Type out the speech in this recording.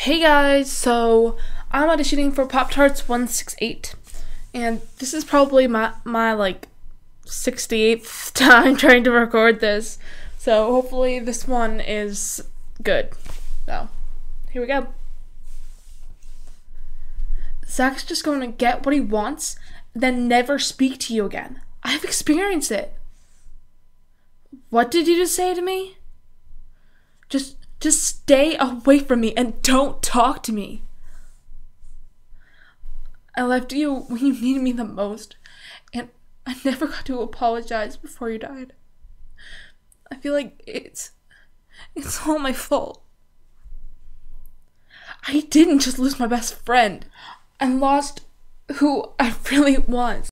Hey guys, so I'm auditioning for poptarts168, and this is probably my like 68th time trying to record this, so hopefully this one is good. So here we go. Zach's just going to get what he wants, then never speak to you again. I've experienced it. What did you just say to me? Just stay away from me and don't talk to me. I left you when you needed me the most, and I never got to apologize before you died. I feel like it's all my fault. I didn't just lose my best friend. I lost who I really was.